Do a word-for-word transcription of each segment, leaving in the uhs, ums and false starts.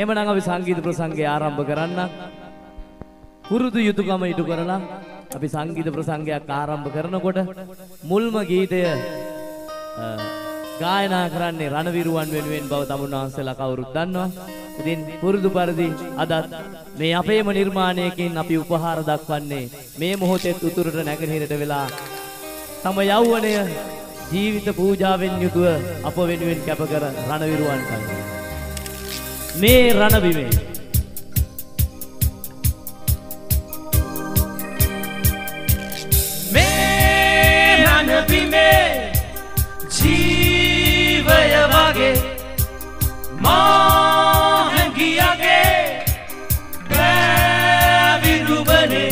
එහෙමනම් අපි සංගීත ප්‍රසංගය ආරම්භ කරන්න. පුරුදු යුතුයකම ඉටු කරලා අපි සංගීත ප්‍රසංගයක් ආරම්භ කරනකොට මුල්ම ගීතය ගායනා කරන්නේ රණවිරුවන් වෙනුවෙන් බව තමුන්වහන්සේලා කවුරුත් දන්නවා. ඉතින් පුරුදු පරිදි අදත් මේ අපේම නිර්මාණයකින් අපි උපහාර දක්වන්නේ මේ මොහොතේ උතුරට නැගෙනහිරට වෙලා තම යෞවනය ජීවිත පූජාවෙන් යුතුව අප වෙනුවෙන් කැප කර රණවිරුවන්ට මේ රණබිමේ මේ රණබිමේ ජීවය වගේ මාහංගියගේ බෑවිරුවනේ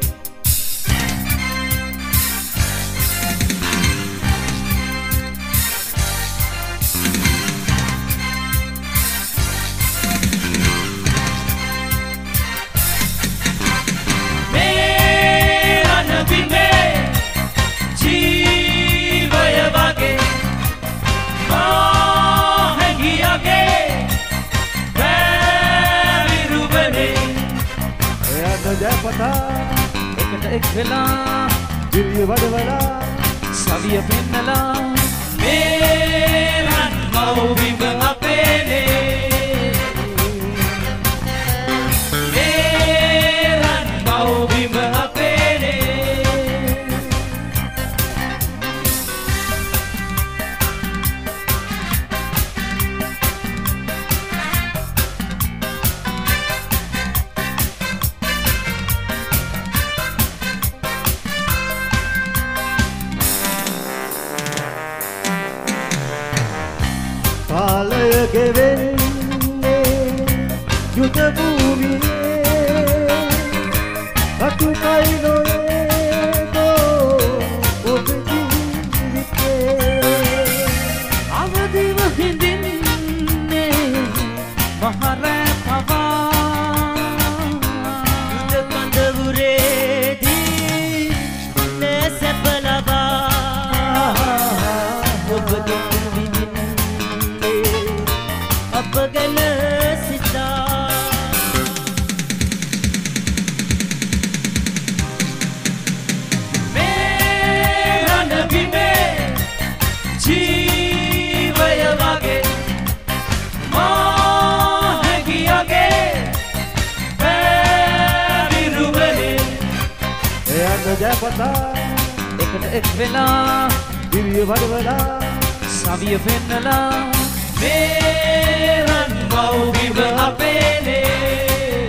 ජයපතා එකට එක් වෙලා දිව්‍ය වඩවලා සවිය පෙන්නලා මේ රන් මව්බිම අපේනේ මේ රන් මව්බිම අපේනේ පාලය ගෙවෙන්නේ යුද භූමියේ අතුපයි නොයේගෝ ඔබ ජීවිතේ අවදිව හිඳින්නේ මහරෑ පවා යුද කඳවුරේදී නැසප ලබා ඔබ අපගන සිතා මේ රණබිමේ ජීවය වගේ මාහංගියගේ බෑවිරුවනේ එයන්න ජයපතා එකට එක් වෙලා දිව්‍ය වඩවලා සවිය පෙන්නලා මේ රන් මව්බිම අපේනේ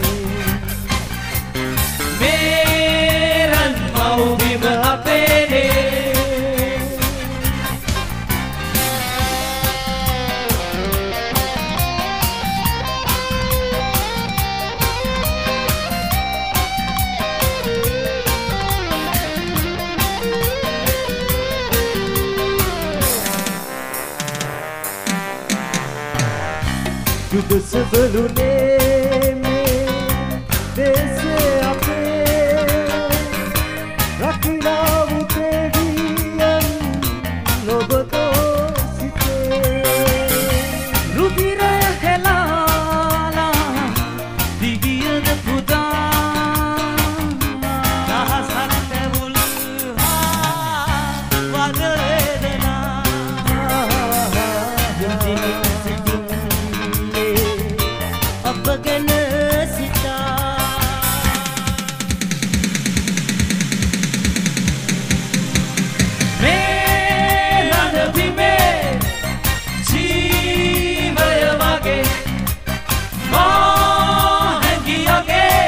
මේ රන් මව්බිම අපේනේ යුද සබලුනේ මේ දේශේ අපේ රකිලා උතේ වියන් ලොබතෝ සිතේ රුධිරය හෙලාලා දිවියද පුදා දහසක් තැවුල් හා වද වේදනා යුදිනි අපගන සිතා මේ රණබිමේ ජීවය වගේ මාහංගියගේ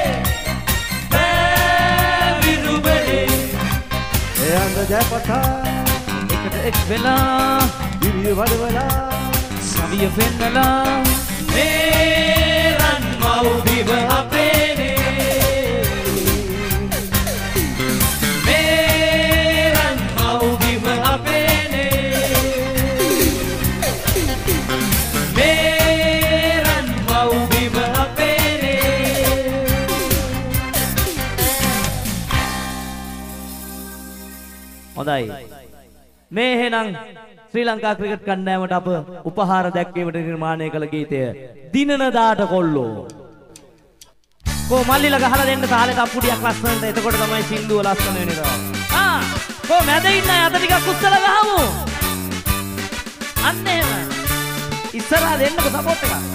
බෑවිරුවනේ එයන්න ජයපතා එකට එක් වෙලා දිව්‍ය වඩවලා සවිය පෙන්නලා මේ රන් මව්බිම අපේනේ මේ රන් මව්බිම අපේනේ මේ රන් මව්බිම අපේනේ හොඳයි. මේ එහෙනම් ශ්‍රී ලංකා ක්‍රිකට් කණ්ඩායමට අප උපහාර දැක්වීමට නිර්මාණය කළ ගීතය දිනන දාට කොල්ලෝ. කෝ මල්ලිලා ගහලා දෙන්න තාලේ තප්පුඩියක් ලස්සනට. එතකොට තමයි සින්දුව ලස්සන වෙන්නේ. ආ කෝ මැද ඉන්න අය අත ටිකක් උස්සලා ගහමු. අන්න එහෙම. ඉස්සරහා දෙන්නකො සපෝට් එකක්.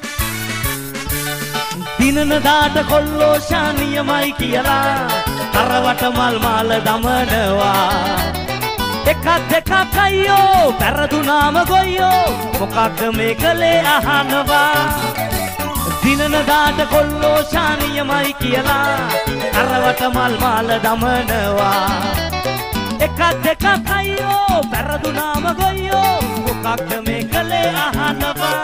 දිනන දාට කොල්ලෝ ශානියමයි කියලා තරවට මල් මාල දමනවා. එකක් දෙකක් අයියෝ පෙරදුනාම ගොයියෝ මොකක්ද මේ කලේ අහනවා. දිනන දාට කොල්ලෝ ශානියමයි කියලා තරවට මල් මාල දමනවා. එකක් දෙකක් අයියෝ පෙරදුනාම ගොයියෝ මොකක්ද මේ කලේ අහනවා.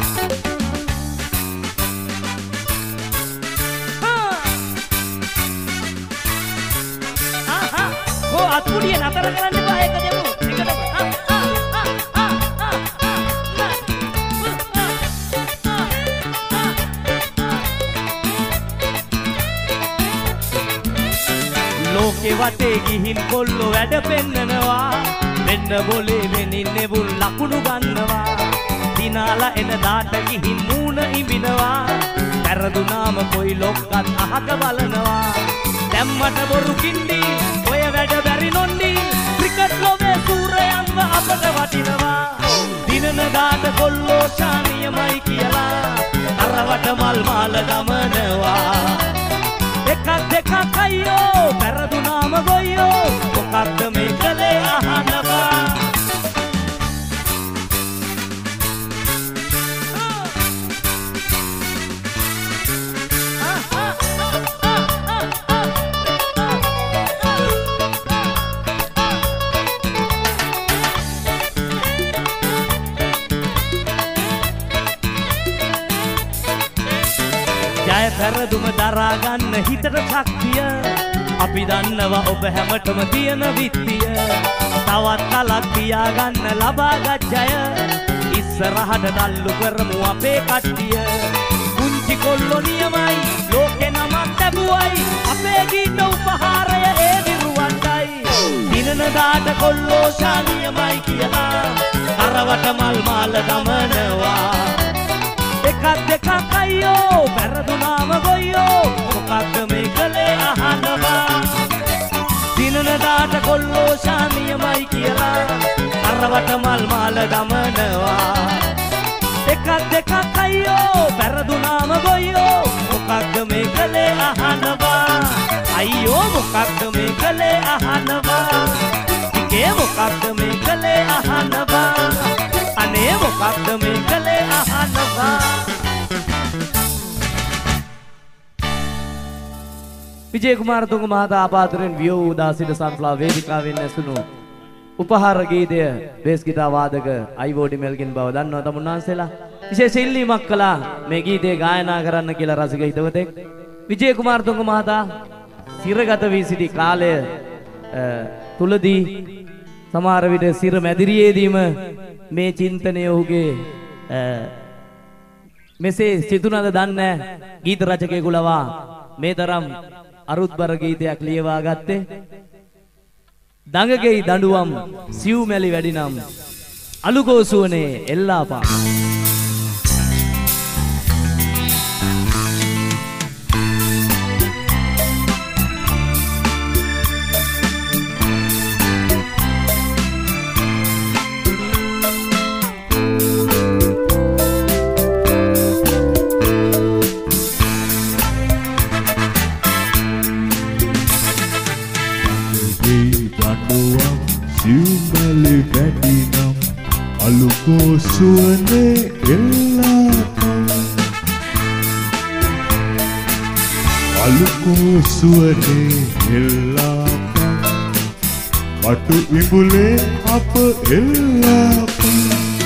Oh, අත්පුඩිය නතර කරන්න එපා. ඒක දෙමු. එකටම. ලෝකේ වටේ ගිහින් කොල්ලෝ වැඩ පෙන්නනවා. මෙන්න බොලේ වෙනින් නෙබුල් ලකුණු ගන්නවා. දිනාලා එන දාට ගිහින් මූණ ඉඹිනවා. පෙරදුනාම කොයි ලොක්කත් අහක බලනවා. දැම්මට බොරු කින්ඩි ඔය වැඩ බැරි නොන්ඩි ක්‍රිකට් ලෝකේ සූරයන්ව අපට වටිනවා. දිනන දාට කොල්ලෝ ශානියමයි කියලා තරවට මල් මාල දමනවා. එකක් දෙකක් අයියෝ පෙරදුනාම ගොයියෝ මොකක්ද මේ කලේ අහනවා. ජය පෙරදුම දරා ගන්න හිතට ශක්තිය අපි දන්නවා ඔබ හැමතෙම තියෙන විත්තිය. තවත් කලක් තියාගන්න ලබාගත් ජය ඉස්සරහට තල්ලු කරමු අපේ කට්ටිය. කුංචි කොල්ලෝ නියමයි ලෝකේ නමක් ලැබුවයි අපේ ගීත උපහාරය ඒ දිරුවන්ටයි. දිනන දාට කොල්ලෝ ශානියමයි කියලා කරවට මල් මාල දමනවා. එකක් දෙකක් අයියෝ පෙරදුනාම ගොයියෝ මොකක්ද මේ කලේ අහනවා. දිනන දාට කොල්ලෝ ශානියමයි කියලා කරවට මල් මාල දමනවා. එකක් දෙකක් අයියෝ පෙරදුනාම ගොයියෝ මොකක්ද මේ කලේ අහනවා. අයියෝ මොකක්ද මේ කලේ අහනවා. ඉකේ මොකක්ද මේ කලේ අහනවා. අනේ මොකක්ද මේ කලේ අහනවා. විජය කුමාරතුංග මහතා ආපාතරෙන් වියෝ උදාසිට සන්ෆ්ලා වේදිකාවෙන් ඇසුණු උපහාර ගීතය බේස් ගිටාර් වාදක අයිවෝඩි මෙල්ගින් බව දන්නවා තමුන්වහන්සේලා. විශේෂ ඉල්ලීමක් කළා මේ ගීතය ගායනා කරන්න කියලා රසික හිතවතෙක්. විජය කුමාරතුංග මහතා සිරගත වී සිටි කාලය තුලදී සමහර විට සිර මැදිරියේදීම මේ චින්තනය ඔහුගේ මෙසේ සිතුනද දන්නේ ගීත රචකයෙකු ලවා මේ තරම් අරුත්බර ගීතයක් ලියවා ගත්තේ. දඟගෙයි දඬුවම් සිව්මැලි වැඩිනම් අලුගෝසුවනේ එල්ලාපා. සිව්මැලි වැඩිනම් අලුගෝසුවනේ එල්ලාපන්. අලුගෝසුවනේ එල්ලාපන්. කටු ඉඹුලේ අප එල්ලාපන්.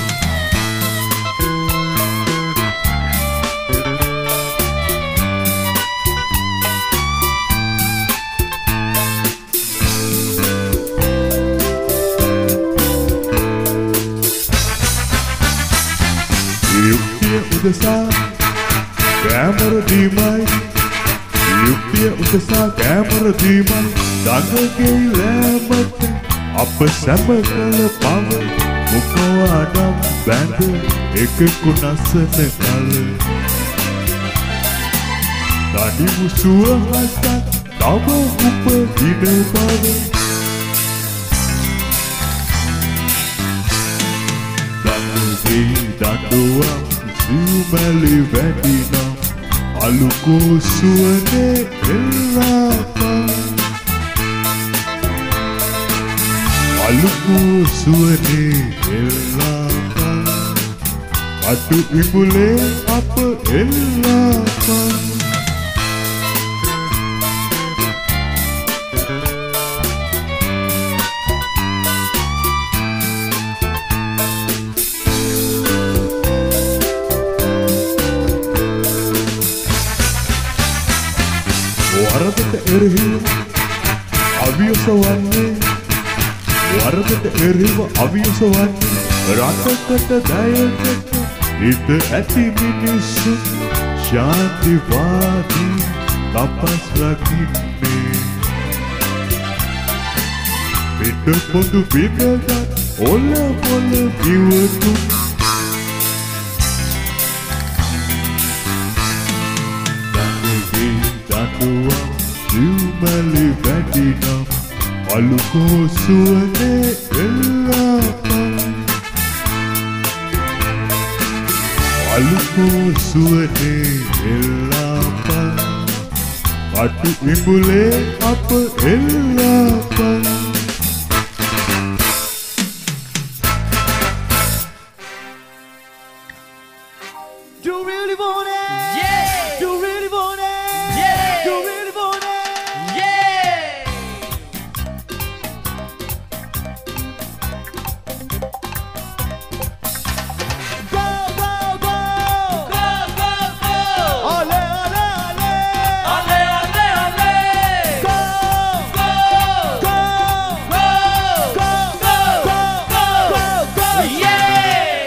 උදෙසා කැමර දීමයි යුක්තිය උදෙසා කැමර දීමයි දඟගේ ලෑමට අප සැම කළ පව මොකවා නම් බැඳ එකකු නසන කල දඩි මුසුව හසත් තව උපදින බව දඩුවේ දඩුවම් සිව්මැලි වැටිනම් අලුකෝ සුවනේ එල්ලාපා අලුකෝ සුවනේ එල්ලාපා අතු ඉඹුලේ අප එල්ලාපා වරදට එරෙහිව අවියස වන්නේ වරදට එරෙහිව අවියස වන්නේ රටකට දයකට හිත ඇති මිනිස්සු ශාන්තිවාදී තපස් රකින්නේ පිට පොදු පිටකට ඔල පොල කිවතු දඩුවම් සිව්මැලි වැටිනම් අලුකෝ සුවනේ එල්ලාපා අලුකෝ සුවනේ එල්ලාපා අතු ඉඹුලේ අප එල්ලාපා Do you really want it? Yeah! Do you really want it? Yeah! Do you really want it? Yeah! Go, go, go! Go, go, go! Ole, ole, ole! Ole, ole, ole! Go, Go! go, Go! go, Go! go, Go! go, go! Yeah!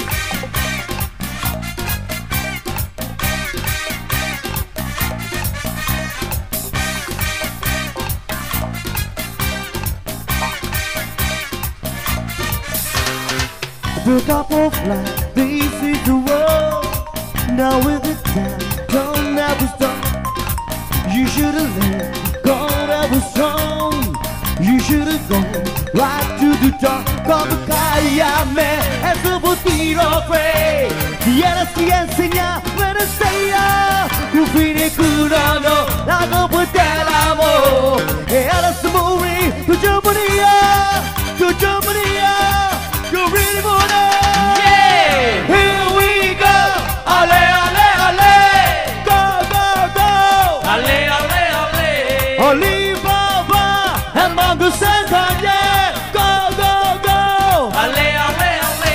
Look up of life, this is the world. Now is the time, don't ever stop. You should have let God ever song. You should have gone right to the top. Come caia me, es un botino fe. Y ahora sí enseña, pero sea. Tu fine curano, la copa del amor. Y ahora se morir, tu chuponía, tu chuponía. You really want it? Yeah! Here we go! Ale, ale, ale! Go, go, go! Ale, ale, ale! Alibaba and Mango Santa, yeah! Go, go, go! Ale, ale, ale!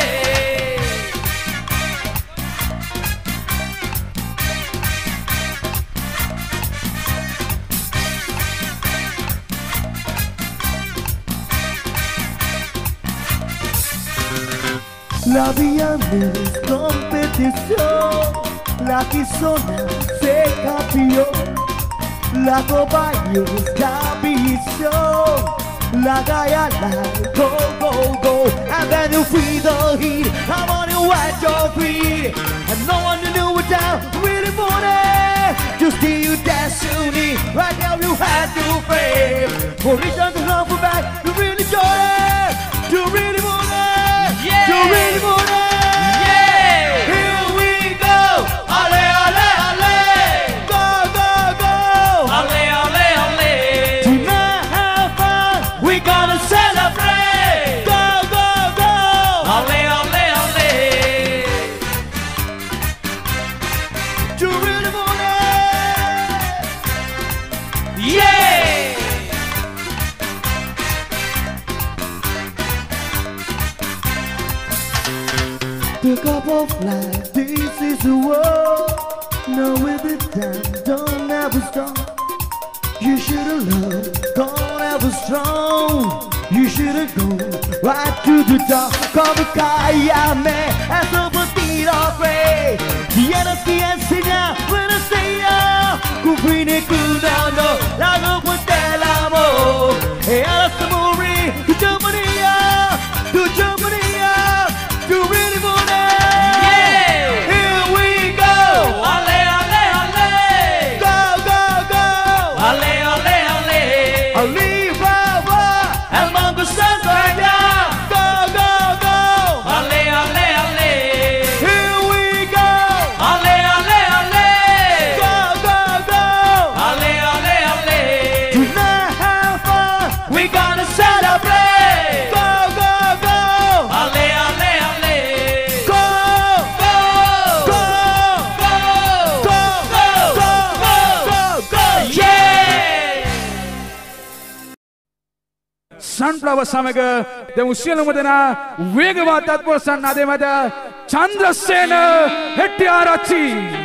La vida no es competición, la quizona se cambió, la copa es la visión, la gaya la go, go, go, and then you feel the heat, I'm on you at your feet, and no one to know what down, really want it, just see you destiny, right now you had to fame, for each other love for back, you really joy it, you really want it. Yeah! You really want it? Yeah! Here we go! Ale, ale, ale! Go, go, go! Ale, ale, ale! Tonight have fun! We gonna celebrate! Go, go, go! Ale, ale, ale! You really want it? Yeah! The cup of life, this is the world. Now with the time, don't ever stop. You should have loved, don't ever strong. You should have gone right to the top. Come cállame, eso por ti lo fe. Tienes que enseñar, bueno, enseñar. Cufrine curando, la ropa del amor. Y ahora se morir, y yo morir. sunflower සමග දෙමු සියලුම දෙනා වේගවත් අත්පොසන් ආදේ මත චන්ද්‍රසේන හෙට්ටිආරච්චි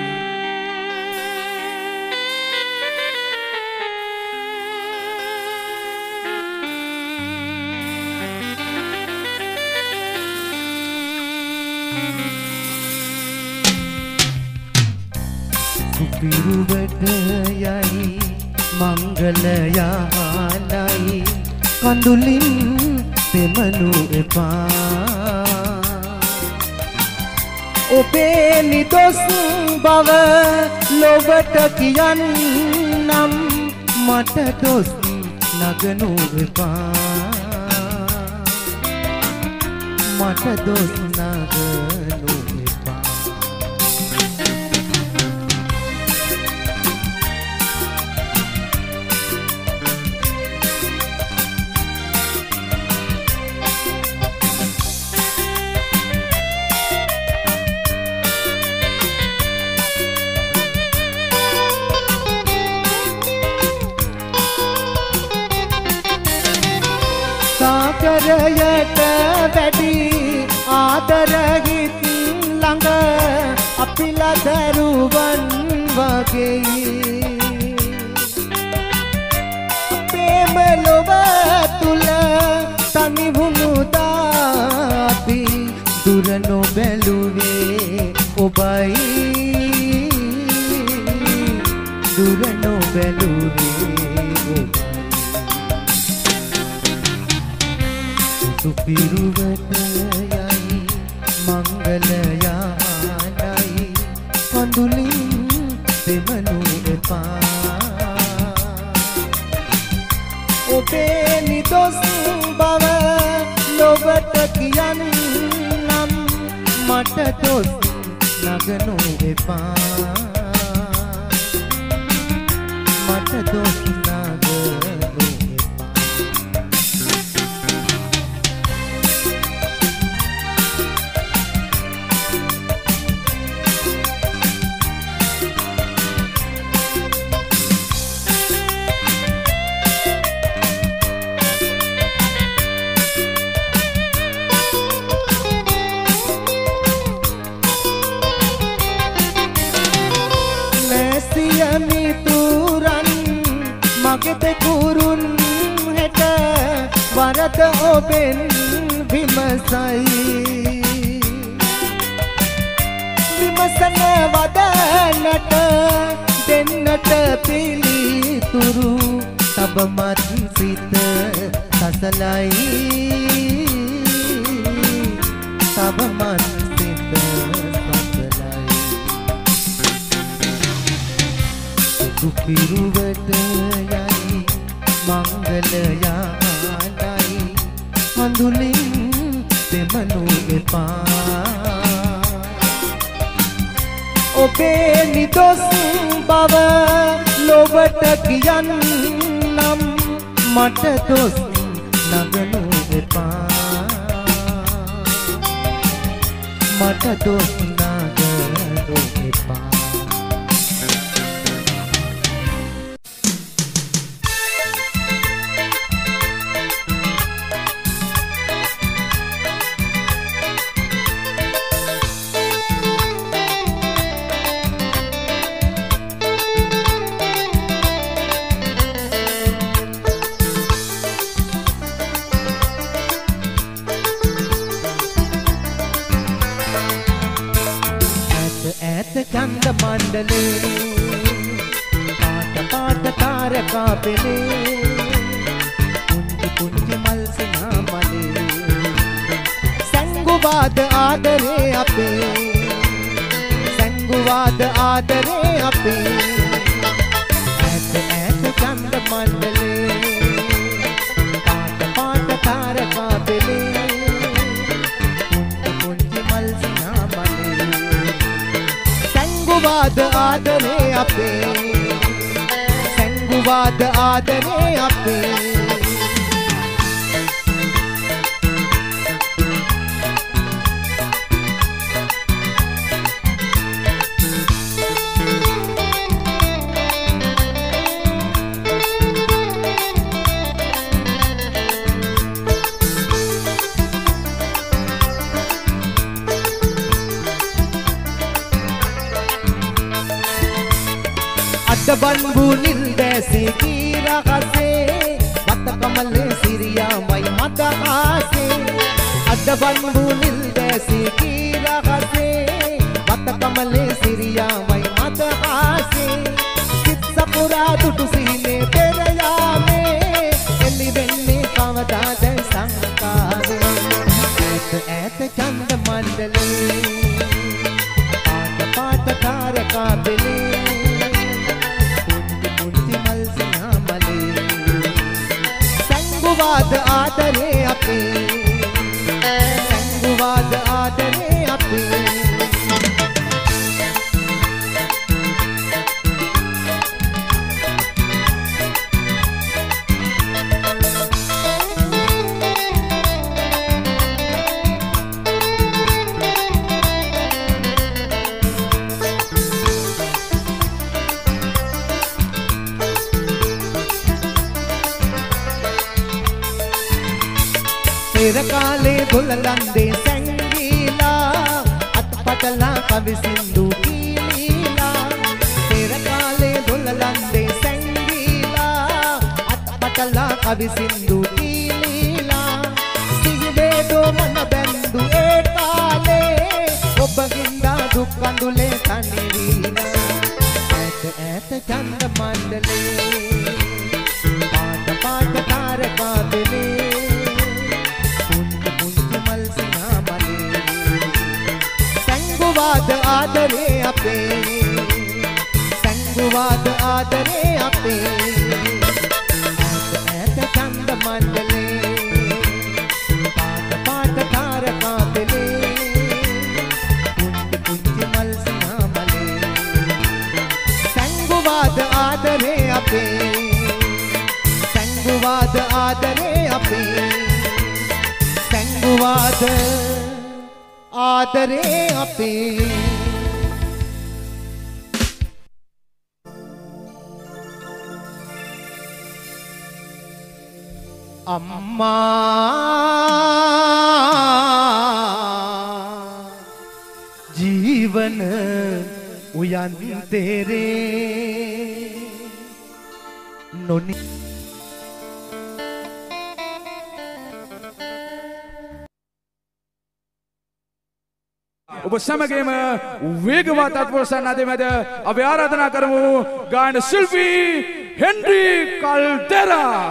පිරුවට යයි මංගල යාලයි කඳුලින් දෙමනු එපා ඔබේ නිදොස් බව ලොවට කියන්නම් මට දොස් නගනු එපා මට දොස් නගනු කරයට වැඩි ආදරහිත් ළඟ අපිලා දරුවන් වගේ ප්‍රේම ලොව තුල තනි වුණු දාපි දුර නොබැලුවේ ඔබයි දුර නොබැලුවේ සුපිරුවට යයි මංගල යාලයි කඳුලින් දෙමනු එපා ඔබේ නිදොස් බව ලොවට කියන්නම් මට දොස් නගනු එපා මට දොස් නගනු මගෙත කුරුන් හෙට වරද ඔබෙන් විමසයි විමසන වදනට දෙන්නට පිළිතුරු තබමත් සිත සසලයි තබමත් සිත සසලයි සුපිරුවට මංගල යාලයි කඳුලින් දෙමනු එපා ඔබේ නිදොස් බව ලොවට කියන්නම් මට දොස් නගනු එපා මට දොස් නගනු එපා චන්ද මණ්ඩලේ පාට පාට තාරකා පෙනේ පුංචි පුංචි මල් සිනාමලේ සංගුවාද ආදරේ අපේ සංගුවාද ආදරේ අපේ ඈත ඈත චන්ද මණ්ඩලේ පාට පාට තාරකා පෙනේ පුංචි පුංචි මල් සිනාමලේ සංගුවාද ආදරේ අපේ සංගුවාද ආදරේ අපේ අඩබන්බු නිල් දැසි කීරහසේ වත කමල සිරියාමයි මත ආසේ අඩබන්බු නිල් දැසි කීරහසේ වත කමල සිරියාමයි මත ආසේ සිත් සපුරා දුටු සීනේ පෙර යාමේ එලි වෙන්නේ කවදාද සංකාරේ ඈත ඈත චන්ද මණ්ඩලේ පාට පාට තාරකා බෙලේ संगुवाद आदरे अपे संगुवाद आदरे अपे तेरा काले दुल्हनदे संगीला अतपटला कवि सिंधु की लीला तेरा काले दुल्हनदे संगीला अतपटला कवि सिंधु की लीला सिंहवे दो मन बंधु ए काले ඔබගින්දා දුක් අඳුලේ තනිවිලා ඈත ඈත චන්ද මණ්ඩලේ පාට පාට තාරකා බෙලේ संगुवाद आदरे अपे संगुवाद आदरे अपे ඈත චන්ද මණ්ඩලේ පාට පාට තාරකා බෙලේ පුංචි පුංචි මල් සිනාමලේ संगुवाद आदरे अपे संगुवाद आदरे अपे संगुवाद आदरे अपे अम्मा जीवन उयन तेरे नोनी ඔබ සමගේම වේගවත් අත්පොරසන් අධි මැද අපි ආරාධනා කරමු ගායන ශිල්පී හෙන්රි කල්දෙරා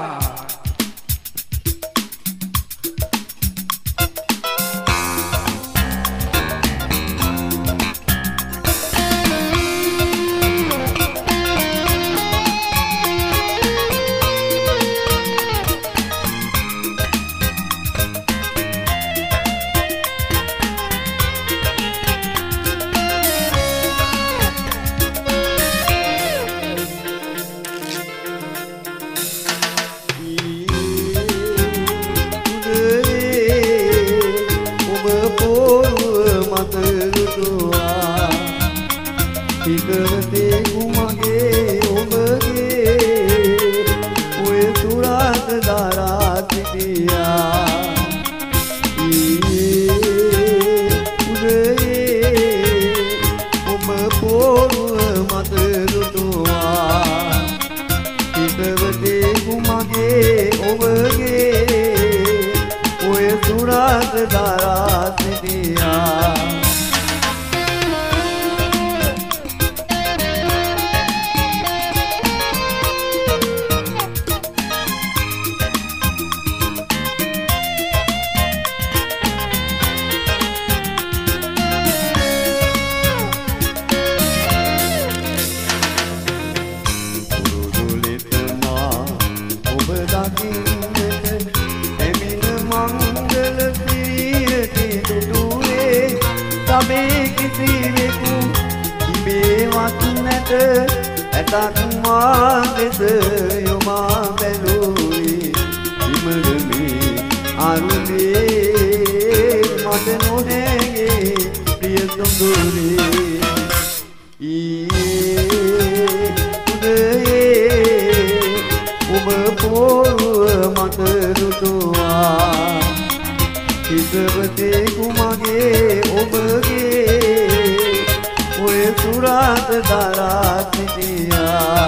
හිතවතේ කුමගේ ඔබගේ ඔය සුරා සුරාත දරා සිටියා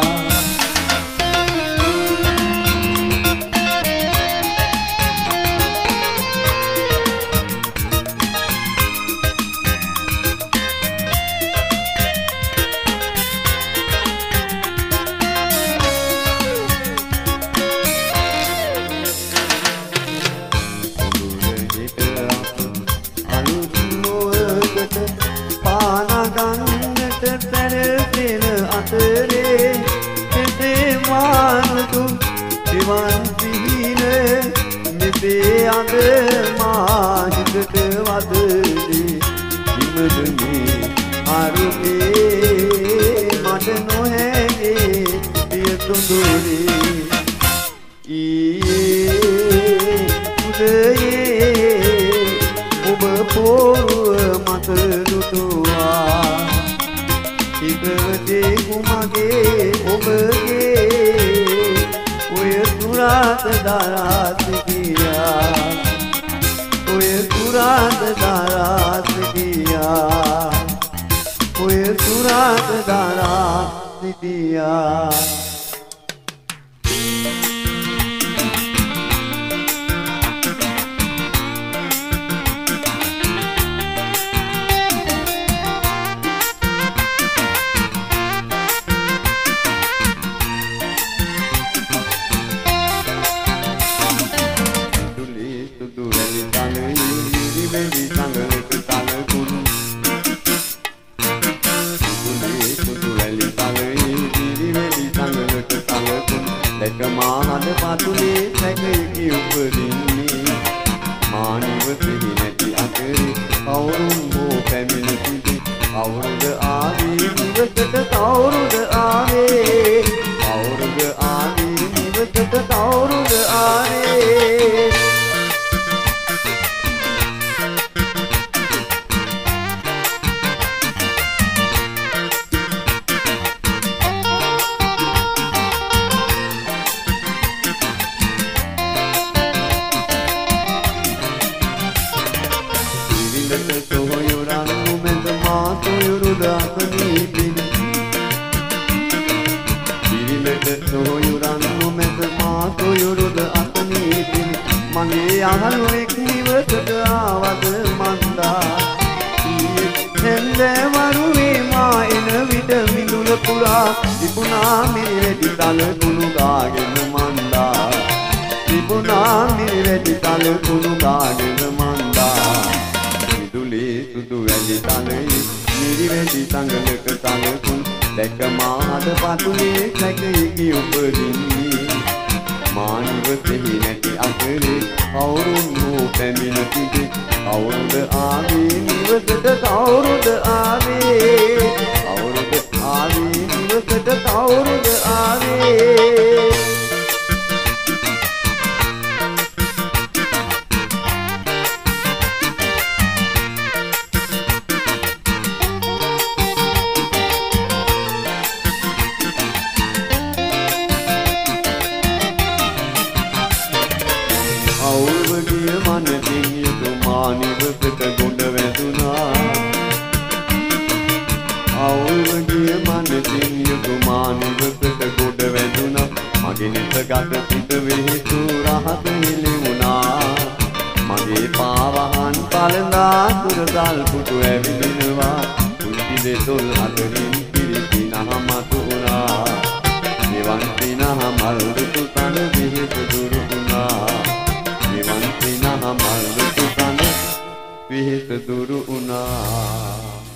Diwan pihine mite ade mahidට වදලි ඉමදමි අරුමේ මට නොහැගේ පිය තුඳුරි ඊයේ උදයේ ඔබ පොරුව මත දුටුවා ඉබවදී කුමගේ ඔබගේ ඔය සුරාත දරා සිටියා ඔය සුරාත දරා සිටියා ඔය සුරාත දරා සිටියා මාහද පතුලේ සැකයකි උපදින්නේ මානවතෙහි නැති අතරේ කවුරුන් හෝ පැමිණ සිටි කවුරුද ආවේ නිවසට කවුරුද ආවේ කවුරුද ආවේ නිවසට කවුරුද ආවේ මගේ අහලුවෙක් නිවසට ආවද මන්දා හෙන්දවරුවේ මා එන විට මිදුල පුරා තිබුණා මිරිවැටි තල කුණු ගාගෙන මන්දා තිබුණා මිරිවැටි තල කුණු ගාගෙන මන්දා මිදුලේ සුදු වැලි තලයේ මිරිවැටි තංගලක තල කුණු දැක මා හද පතුලේ සැකයකි උපදින්නේ මානවතෙහි නැති අතරේ කවුරුන් හෝ පැමිණ සිටි කවුරුද ආවේ නිවසට කවුරුද ආවේ කවුරුද ආවේ නිවසට කවුරුද ආවේ ගත සිට වෙහිතු රහත හෙළිවුණා මගේ පාවහන් පළඳා සුරසල් පුටු ඇවිදිනවා කුටි දෙතොල් අතරින් පිරිපි නහමතු වුණා නිවන් පිනහමල් ඍතු තන විහිතු දුරු වුණා නිවන් පිනහමල් ඍතු තන විහිතු දුරු වුණා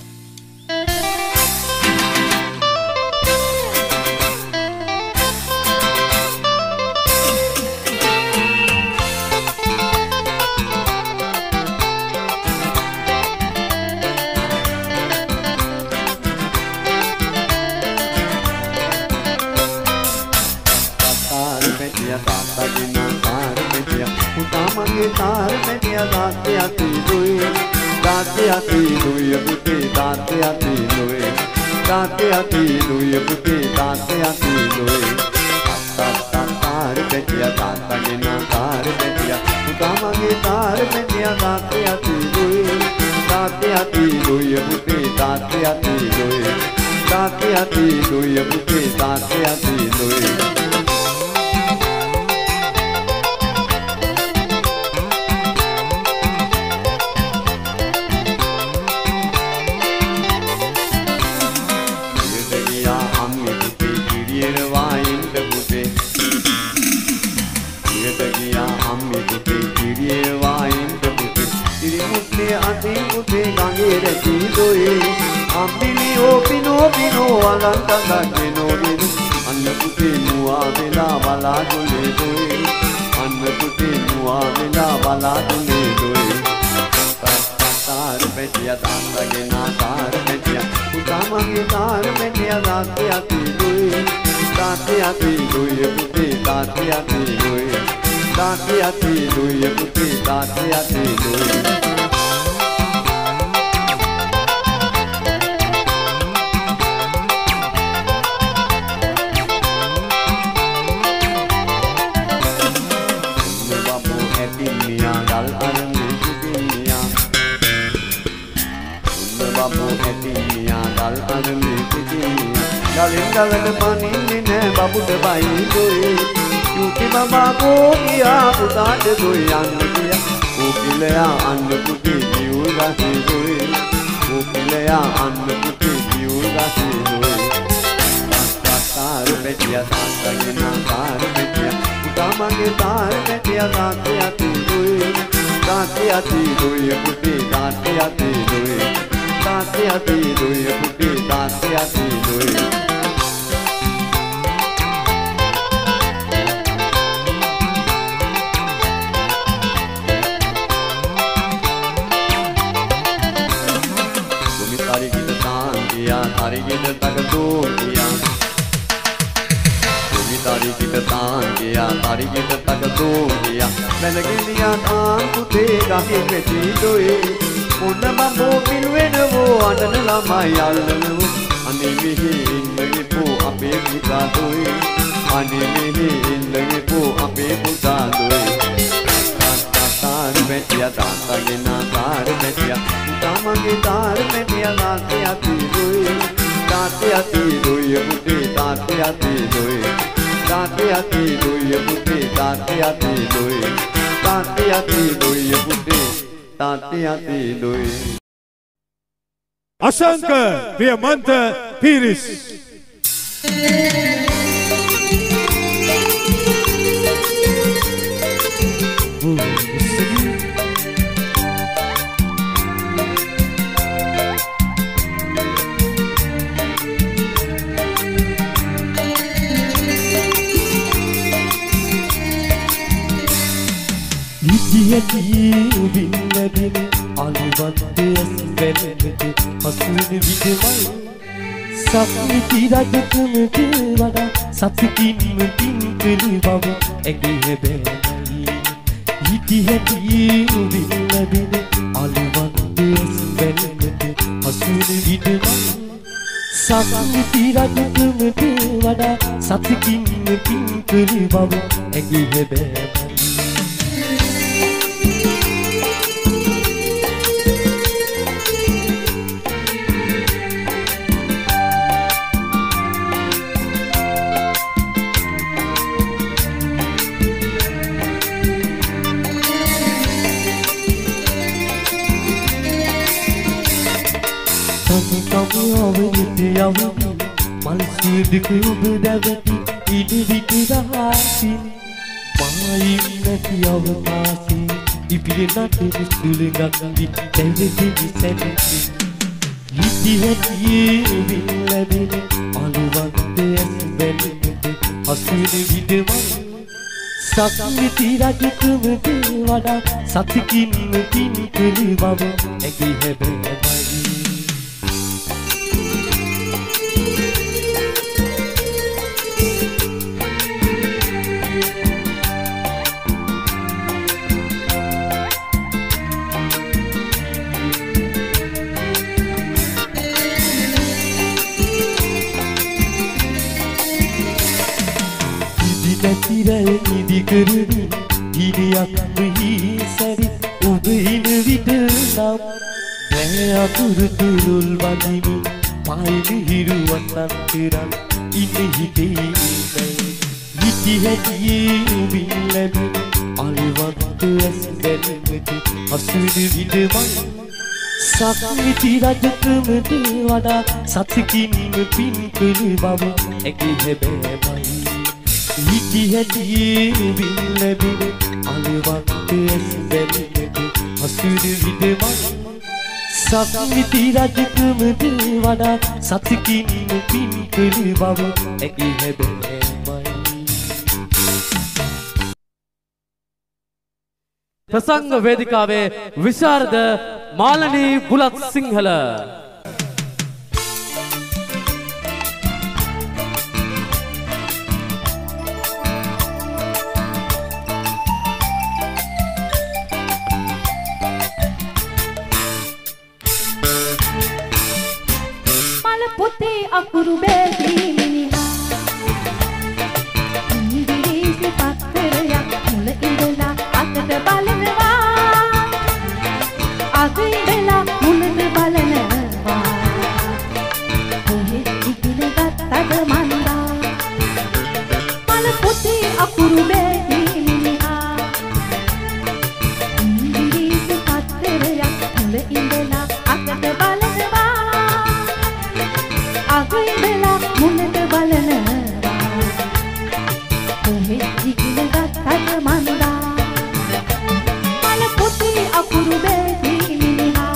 Mage tar metiya daate ati doi daate ati doi puti daate ati doi daate ati doi puti daate ati doi tat tat tar metiya daata gena tar metiya uta mage tar metiya daate ati doi daate ati doi puti daate ati doi තාත්තේ අති දුය පුතේ තාත්තේ අති දුය Ambili opino pino alanta gano vino anna puti mua vela bala dole doi anna puti mua vela bala dole doi tar petia tanta gena tar petia utama ge tar petia date ati doi date ati doi puti date ati doi date ati doi puti date ati doi Galin galan panin ne babu de bai doi yuki mama ko kiya puta de doi an kiya ukilaya an puti diuga si doi ukilaya an puti diuga si doi tar petia santa gina tar petia utama ge tar petia tate ati doi tate ati doi puti tate ati doi tate ati doi puti tate ati doi Tari kita tak dunia, kami tari kita tanggia, tari kita tak dunia. Melagi dia tangku tega hingga tidoi, puna mampu piluen wo anda lama yalu, ane mihin lagi pu ape buta doi, ane mihin lagi pu ape buta doi. Tar metia tanta gina tar metia, utama gitar metia nate ati doi. Tate ati doi puti tate ati doi tate ati doi puti tate ati doi tate ati doi puti tate ati doi Asanka Priamanta Piris Yati binna bin alubatte asvelete hasun vidmai sapniti rajkumte wada sapkin tinkulu babu ege hebe yiti yati binna bin alubatte asvelete hasun vidmai sapniti rajkumte wada sapkin tinkulu babu ege hebe Malsuudku bedavati idiviti rahasin maayinati avasi ipilenatu sulingakandi teveti seneti yitihati villadine aluvatte asvelete hasune vidma sakmiti rajkumte wada satkin tinkulu baba ege hebai Dikeri ini aku hisari ubin vidam, saya turut turul badini පායිලි හිරුවන්නන් කරන් ඉන්න හිතේ හිටි හැටියේ උබින් ලැබි අලවන්ත ඇස් බැලුමට අසුවිද විදමයි සක්විති රජකමට වඩා සතකින්ම පින් කළ බව ඇගේ හැබෑමයි හිටි හැටියේ උබින් ලැබි අලවන්ත ඇස් බැලුමට අසුවිද විදමයි සක්විති රජකමට වඩා සතකින්ම පින් කළ බව ඇගේ හැබෑමයි ප්‍රසංග වේදිකාවේ විශාරද මාලනී බුලත් සිංහල මල පොතේ අකුරු බැදී මිනිහා ඉංග්‍රීසි පත්තරයක් මුල ඉඳලා අතට බලනවා අග ඉඳලා මුලට බලනවා කොහෙද ඉගෙන ගත්තද මන්දා මල පොතේ අකුරු බැදී මිනිහා ඉංග්‍රීසි පත්තරයක් මුල ඉඳලා අතට බලනවා අග ඉඳලා මුලට බලනවා කොහෙද ඉගෙන ගත්තද මන්දා මල පොතේ අකුරු බැදී මිනිහා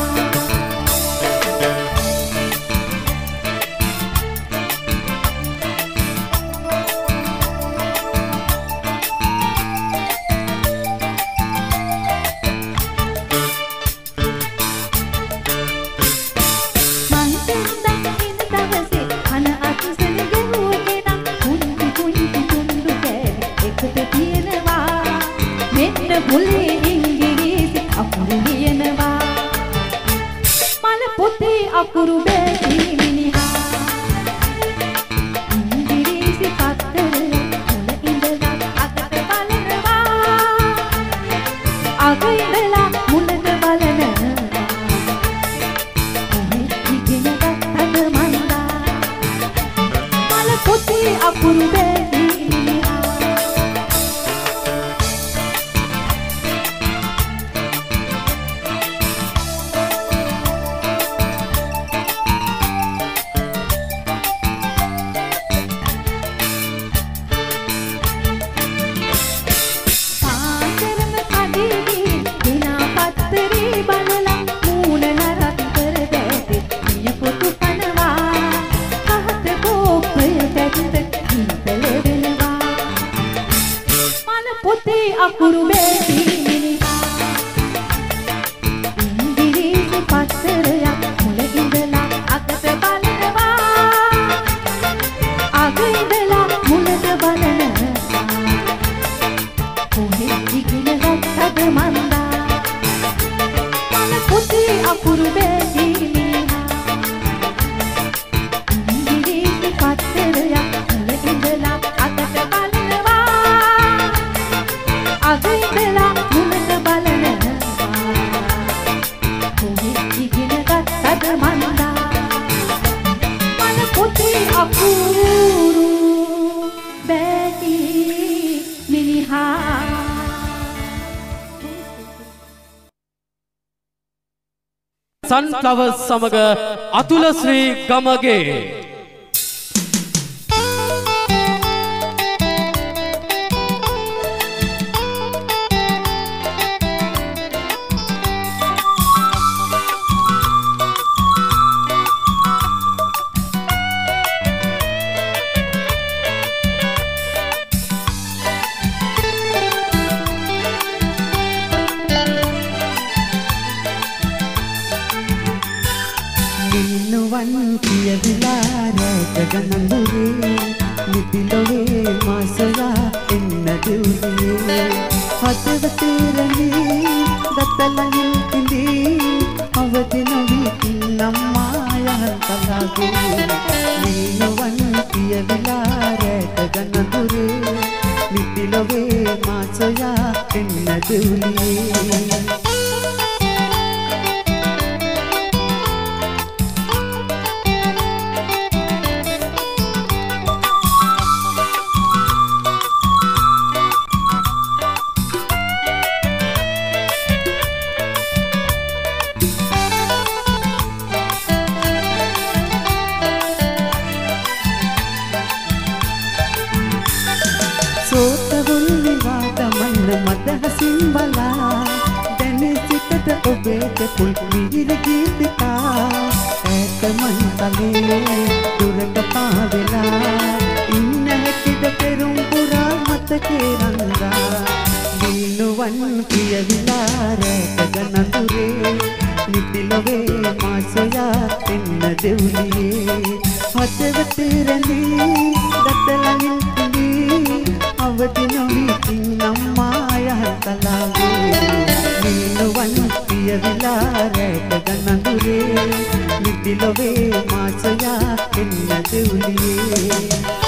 මුලේ ඉංග්‍රීසි අකුරු ලියනවා මල පොතේ අකුරු බැදී මිනිහා ඉංග්‍රීසි පත්තරය මුල ඉඳලා අතට බලනවා අග ඉඳලා මුලට බලනවා කොහෙද ඉගෙන ගත්තද මන්දා මල පොතේ අකුරු බැදී මිනිහා අකුරු බැදී මිනිහා ඉංග්‍රීසි පත්තරයක් මුල ඉඳලා අතට බලනවා අග ඉඳලා මුලට බලනවා කොහෙද ඉගෙන ගත්තද මන්දා මල පොතේ අකුරු බැදී මිනිහා ඉංග්‍රීසි පත්තරයක් මුල ඉඳලා අතට බලනවා අග ඉඳලා මුලට බලනවා කොහෙද ඉගෙන ගත්තද මන්දා මල පොතේ අකුරු බැදී මිනිහා සන්ෆ්ලවර්ස් සමග අතුල ශ්‍රී ගමගේ ගනන්දුරේ නිතිලොවේ මාසලා එන්න දුවේ හදවතරනේ දත්තලඟින් ඉඳී අවදි නොවි නම්මායල් තලාගේ නීනවන් පියවිලා රැට ගනන්දුරේ නිතිලොවේ මාසලා එන්න දුවේ පසින් බලා දැන සිතට ඔබේ දෙපුල් මිහිර ගීතිකා ඈත මන්තලේ දුරට පාවෙලා ඉන්න හැකිද පෙරුම් පුරා මතකේ රංගා දිනුවන් පියවිලා රැක ගනඳුරේ නිතිලොවේ මා සොයා එන්න දෙව්ලියේ හදවත රැඳී දතලමින් තිබී අවදි නොවී නම්මා යහතලාවේ දිනුවන් පියවිලා රැක ගනඳුරේ නිතිලොවේ මා සොයා එන්න දෙව්ලියේ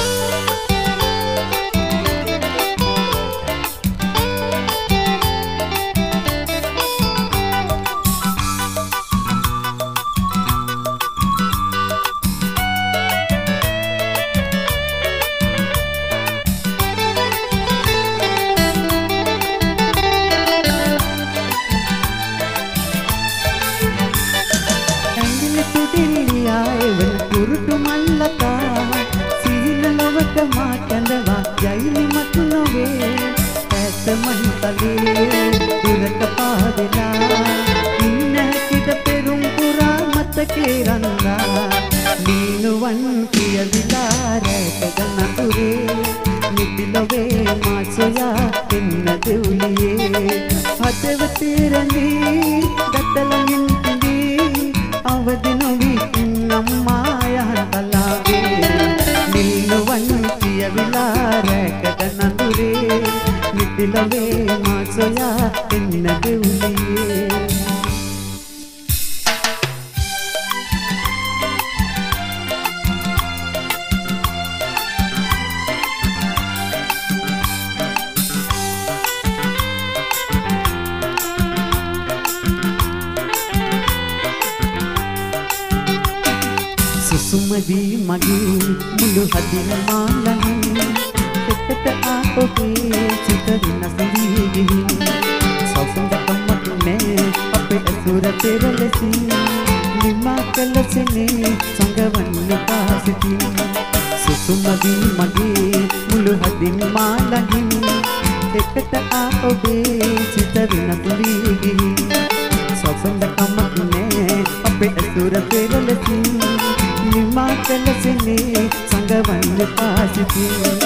දුරට පාවෙලා ඉන්න හැකිද පෙරුම් පුරා මතකේ රංගා දිනුවන් පියවිලා රැක ගනඳුරේ නිතිලොවේ මා සොයා එන්න දෙව්ලියේ හදවත රැඳී දතලමින් තිබී අවදි නොවී නම්මා යහතලාවේ දිනුවන් පියවිලා රැක ගනඳුරේ නිතිලොවේ මා සොයා එන්න දෙව්ලියේ සුසුමදී මගේ මුළු හදින මාලමින් එකට ආ ඔබේ සිත වෙනස් වී ගිහින් සසඳකමක් නෑ අපේ අසුර පෙරලසින් නිමා කළසනේ සංගවන්න පාසිතින් සුසුමදී මගේ මුළු හදින් මාලමින් එකට ආ ඔබේ සිත වෙනස් වී ගිහින් සසඳකමක් නෑ අපේ අසුර පෙරලසින් නිමා කළසනේ සංගවන්න පාසිතින්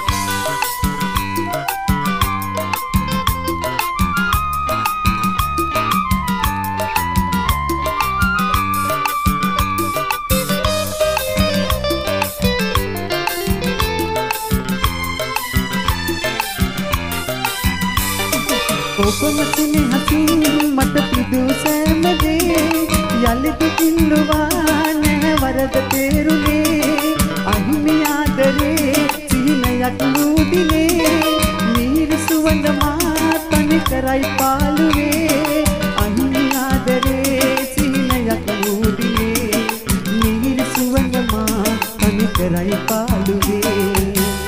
ඔබමතින හසින් මට පිදු සෑමදේ යළිද කිල්ලුවා නැහැ වරද තේරුනේ අහිමි ආදරේ සිහිනයක් නූදිනේ මිහිරි සුවඳ මා තනි කරයි පාළුවේ අහිමි ආදරේ සිහිනයක් නූදිනේ මිහිරි සුවඳ මා තනි කරයි පාළුවේ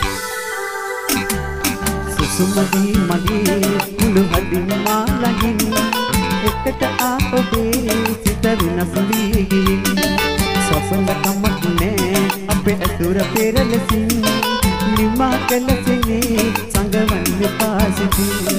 සුසුමදී මගේ මුළු හදින් මාලහින් එකට ආ ඔබේ සිත වෙනස් වී ගිහින් සසඳකමක් නෑ අපේ අසුර පෙරලසින් නිමා කළසනේ සංගවන්න පාසිතින්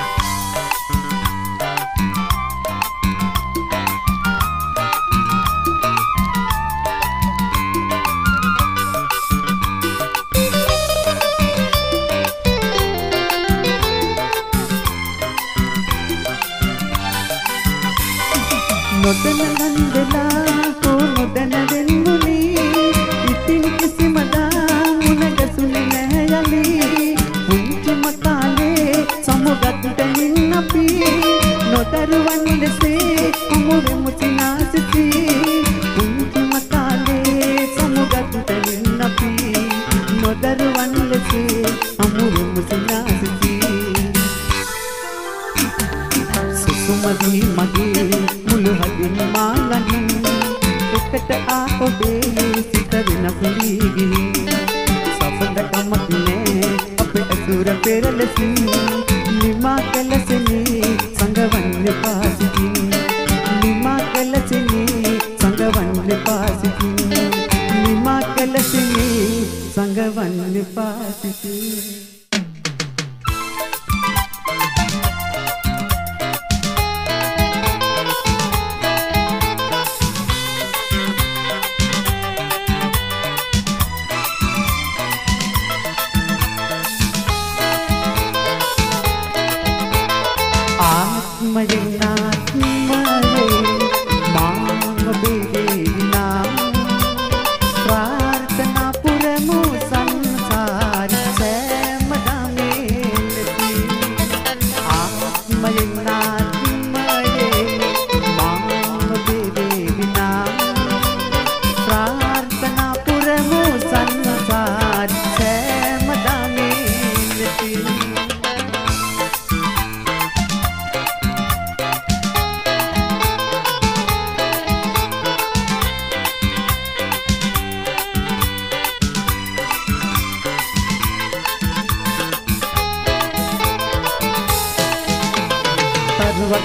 නොදැන නන්දලා හෝ නොදැන වෙන්මුනේ ඉතින් කිසිම දා මුණ ගැසුනේ නැහැ යලි පුංචිම කාලේ සමුගත් දෙයින් අපි නොදරුවන් ලෙසේ අමුවෙමු සිනාසිතී පුංචිම කාලේ සමුගත් දෙයින් අපි නොදරුවන් ලෙසේ අමුවෙමු සිනාසිතී සුසුමදී මගේ මුළු හදින් මාලහින් එකට ආ ඔබේ සිත වෙනස් වී ගිහින් සසඳකමක් නෑ අපේ අසුර පෙරලසින් නිමා කළසනේ සංගවන්න පාසිතින් නිමා කළසනේ සංගවන්න පාසිතින් නිමා කළසනේ සංගවන්න පාසිතින්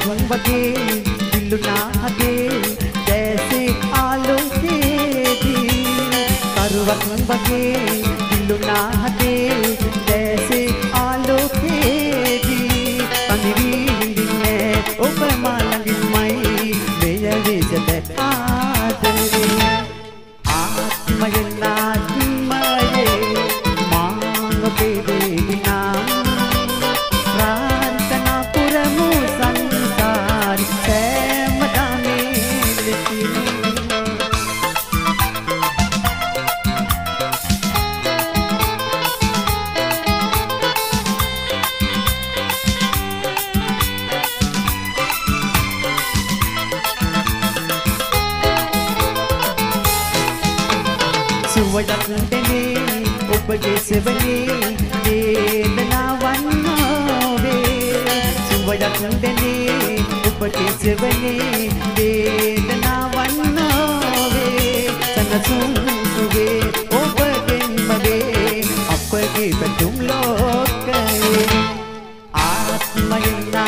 වතුන් වගේ දිල්ලුනා හදේ දැසේ ආලෝකයේදී කරුවක් වගේ දිල්ලුනා හදේ දැසේ ආලෝකයේදී පනිවිඳින්නේ ඔබ මාළඟින්මයි මෙය විසත ආදරේ ආත්මයෙන් ආත්මයේ මාංග පෙරේනා ප්‍රාර්ථනා පුරමු සංසාරි සෑමදාමේ ලෙසින් සුවයක් දෙනේ ඔබගේ සෙවනේ වේදනාවන් නොවේ සුවයක් දෙනේ ඔබගේ සෙවනේ වේදනාවන් නොවේ සනසුන් සුවේ ඔබගෙන් මගේ අපගේ පැතුම් ලෝකයේ ආත්මයෙන්